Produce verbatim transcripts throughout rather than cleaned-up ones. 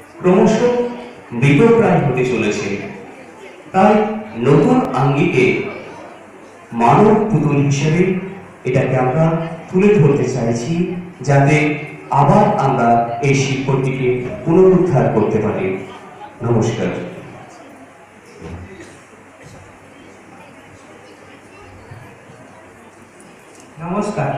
ক্রমশ মৃতপ্রায় হতে চলেছে। তাই নতুন আঙ্গিকে মানব পুতুল হিসেবে এটাকে আমরা তুলে ধরতে চাইছি, যাতে আবার আমরা এই শিল্পটিকে পুনরুদ্ধার করতে পারি। নমস্কার। নমস্কার।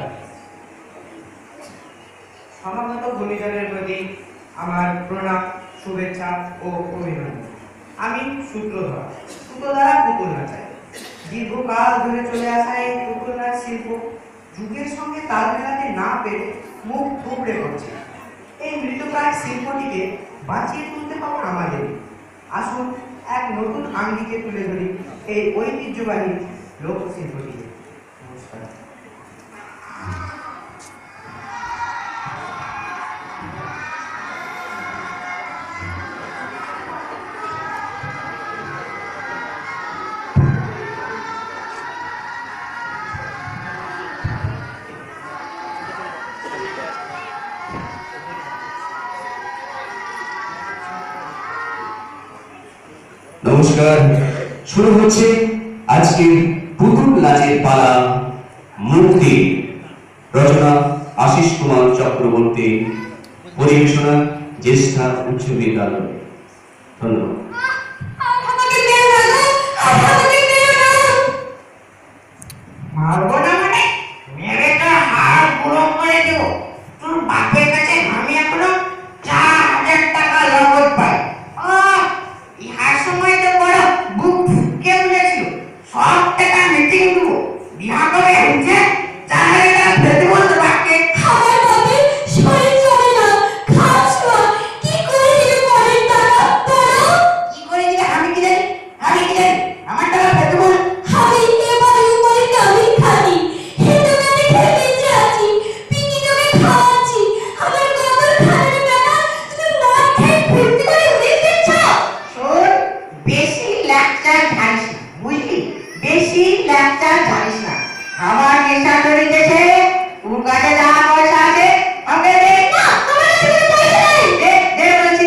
সমাগত গুণীজনের প্রতি আমার প্রণাম, শুভেচ্ছা ও অভিনন্দন। আমি সূত্রধর, সূত্র দ্বারা পুতুল নাচাই। দীর্ঘকাল ধরে চলে আসা এই পুতুল নাচ শিল্প যুগের সঙ্গে তাল মেলাতে না পেরে মুখ থুবড়ে পড়ছে। এই মৃতপ্রায় শিল্পটিকে বাঁচিয়ে তুলতে হবে আমাদের। আসুন এক নতুন আঙ্গিকে তুলে ধরি এই ঐতিহ্যবাহী লোকশিল্পটিকে। নমস্কার। নমস্কার। শুরু হচ্ছে আজকের পুতুল নাচের পালা মুক্তি। রচনা আশিস কুমার চক্রবর্তী, পরিবেশনা জ্যেষ্ঠা উচ্চ বিদ্যালয়। ধন্যবাদ। মারবো না মানে মেরে তো হাড় গুঁড়ো করে দেবো। তোর বাপের কাছে আমি এখনো চার হাজার টাকা নগদ পাই। আহ, ইহার সময় তো বড় বুক ফুটকে উঠেছিল। সব টাকা মিটিং দেবো, বিহা করে হচ্ছে চার হাজার টাকা ফেলতে বলতো বাপকে। আমার বাপে শরীর চলে না, খাস না, কি করে দিবে পরের টাকা বলো? কি করে দিবে আমি কি জানি, আমি কি জানি, আমার টাকা ফেলতে বল। আমি এবারে উপরে আমি খাই, হে দোকানে খেয়ে বেঁচে আছি, পিনি তোকে খাওয়াচ্ছি, আমার কবর খাওয়ার বেলা তুমি মদ খেয়ে ফুর্তি করে উড়ে দিচ্ছ। শোন, বেশি লেকচার ঝাড়িস না, বুঝলি? বেশি লেকচার ঝাড়িস না। আমার নেশা ধরিতেছে, তোর কাছে যা পয়সা আছে আমাকে দে। না, আমার কাছে কোনো পয়সা নেই। দে, দে বলছি।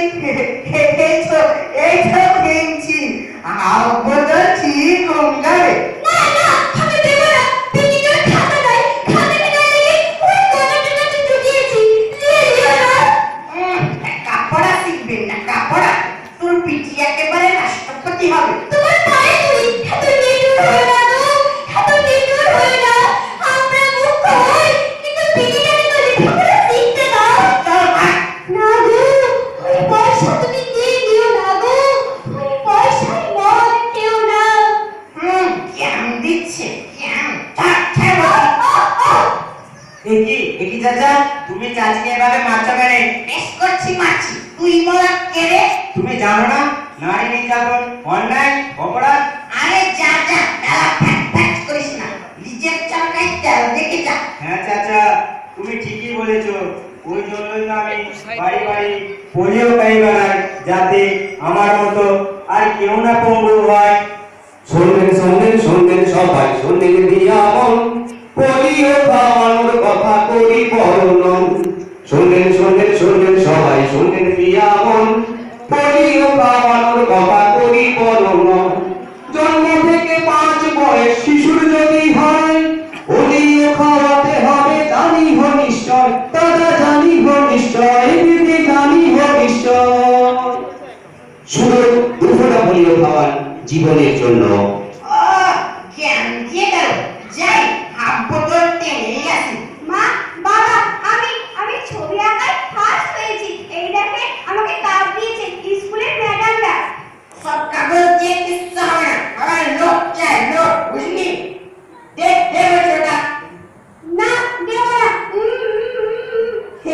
এই তো, এই তো কিনছি। আব্বু তো ঠিক কম যাবে। না না, আমি দেব না, পিনি তোর খাতা নাই, খাতা কিনা লেগে ওই কবরের কাছে ঢুকিয়েছি, নিয়ে নিও না। উম, কাপড়া শিখবে না, কাপড়া। তোর পিঠি একেবারে রাষ্ট্রপতি হবে। তোমার পায়ে ধরি, এত নিষ্ঠুর হয়ে না গো, এত নিষ্ঠুর হয়ে না। আমরা মুখ কই, কিন্তু পিনিটাকে তো লেখাপড়া শিখতে দাও। চল ভাগ। না গো, ওই পয়সা তুমি দিয়ে দিও না গো, ওই পয়সায় মদ খেও না। হুম, জ্ঞান দিচ্ছে, জ্ঞান। থাক, ছাড় বলছি। একি একি চাচা, তুমি চাচিকে এভাবে মারছো কেন? বেশ করছি মাছি, তুই বলা কে রে? তুমি জানো না নারী নির্যাতন অন্যায় অপরাধ? আরে যা যা, মেলা ফ্যাট ফ্যাট করিস না। নিজের চাকায় তেল দেখে যা। হ্যাঁ চাচা, তুমি ঠিকই বলেছো। ওই জন্যই তো আমি বাড়ি বাড়ি পোলিও খাই বেড়াই, যাতে আমার মতো আর কেউ না পঙ্গু হয়। শুনবেন শুনবেন শুনবেন সবাই, শুনবেন দিয়া মন, পোলিও খাওয়ানোর কথা করি বর্ণন। শুনবেন শুনবেন শুনবেন সবাই, শুনবেন দিয়া মন, পোলিও খাওয়ানোর কথা করি বর্ণন। জন্ম থেকে পাঁচ বয়স শিশুর যদি হয়, পোলিও খাওয়াতে হবে জানিহ নিশ্চয়, দাদা জানিহ নিশ্চয়, দিদি জানিহ নিশ্চয়। শুধু দুপুরা পোলিও খাওয়ান জীবনের জন্য। ও, জ্ঞান দিয়ে গেল। যাই, হাফ বোতল টেনেই আসি। মা, বাবা, আমি আমি ছবি আঁকায় ফার্স্ট হয়েছি। এই দেখে আমাকে কাপ দিয়েছে স্কুলের ম্যাডামরা। সব কাগজ দিয়ে কিচ্ছু হবে না, আমার লোক চাই, লোক, বুঝলি? দে, দে বলছি ওটা। না, দেব না। উম, উম, উম,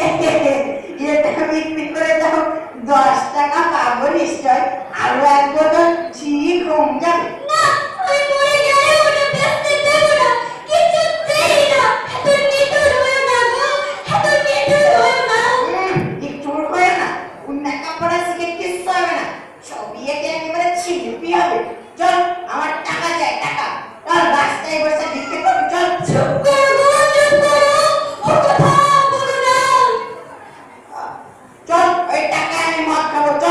উম। এটা বিক্রি করে দাও, দশ টাকা পাবো নিশ্চয়। আরো এক বোতল ঠিক কম যাবে। না, আমি মরে গেলে ওটা বেচতে দেব না, কিছুতেই না। এত নিষ্ঠুর হয়েও না গো, এত নিষ্ঠুর হয়েও না। হুম, একটু হয় না, উন্না কাপড়া শিখে কিচ্ছু হবে না। ছবি এঁকে একেবারে ছিপি হবে। চল, আমার টাকা চাই, টাকা। চল, রাস্তায় বসে ভিক্ষে করবি, চল। চুপ করো গো, চুপ করো, ও কথা বলো না। চল, ওই টাকা আমি মদ খাবো, চল।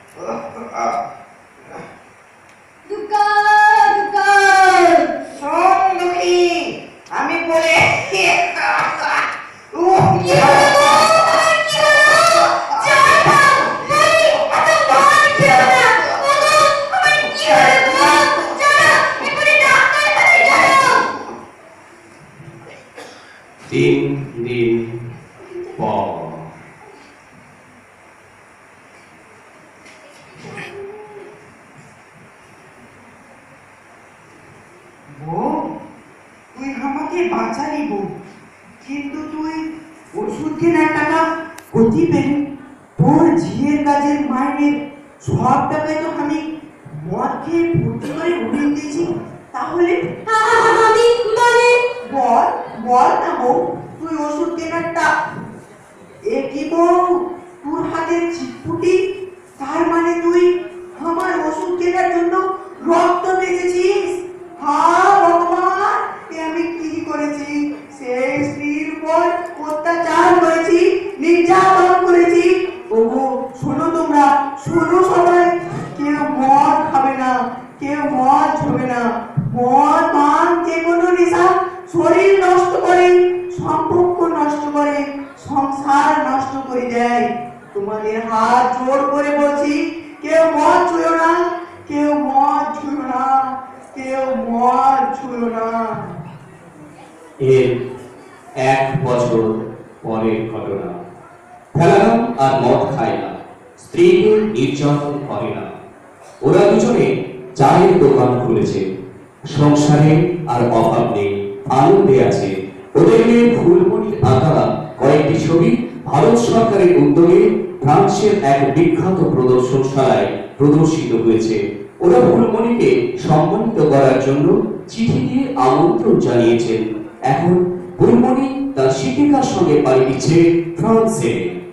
দুকা দুকা শোন দুঃখী, আমি বলে কি হলো গো? আমার কি হলো? জয় দাও, বলি, এত ভয় খেও না। ওগো, আমার কি হলো গো? চলো, এক্ষুনি ডাক্তারখানায় চলো। তিন দিন পর। বউ, তুই আমাকে বাঁচালি বউ, কিন্তু তুই ওষুধ কেনার টাকা কোথায় পেলি? তোর ঝিয়ের কাজের মাইনের সব টাকায় তো আমি মদ খেয়ে ভর্তি করে উড়িয়ে দিয়েছি। তাহলে আমি মানে বল বল না বউ, তুই ওষুধ কেনার টা এ কি বউ, তোর হাতের চিটপুটি, তার মানে তুই আমার ওষুধ কেনার জন্য রক্ত বেঁচেছিস? হ্যাঁ ভগবান, এ আমি কি করেছি? সেই স্ত্রীর উপর অত্যাচার করেছি, নির্যাতন করেছি। ওগো শোনো, তোমরা শোনো সবাই, কেউ মদ খাবে না, কেউ মদ ছবে না। মদ পান যে কোনো নেশা শরীর নষ্ট করে, সম্পর্ক নষ্ট করে, সংসার নষ্ট করে দেয়। তোমাদের হাত জোর করে বলছি, কেউ মদ ছুঁয়ো না, কেউ মদ ছুঁয়ো না, কেউ মদ ছুঁয়ো না। এর এক বছর পরের ঘটনা। ফেলারাম আর মদ খায় না, স্ত্রীকে নির্যাতন করে না। ওরা দুজনে চায়ের দোকান খুলেছে। সংসারে আর অভাব নেই, আনন্দে আছে। ওদের মেয়ে ফুলমণির আঁকা কয়েকটি ছবি ভারত সরকারের উদ্যোগে ফ্রান্সের এক বিখ্যাত প্রদর্শনশালায় প্রদর্শিত হয়েছে। ওরা ফুলমণিকে সম্মানিত করার জন্য চিঠি দিয়ে আমন্ত্রণ জানিয়েছেন। এখন ফুলমণি তার শিক্ষিকার সঙ্গে পাড়ি দিচ্ছে ফ্রান্সে।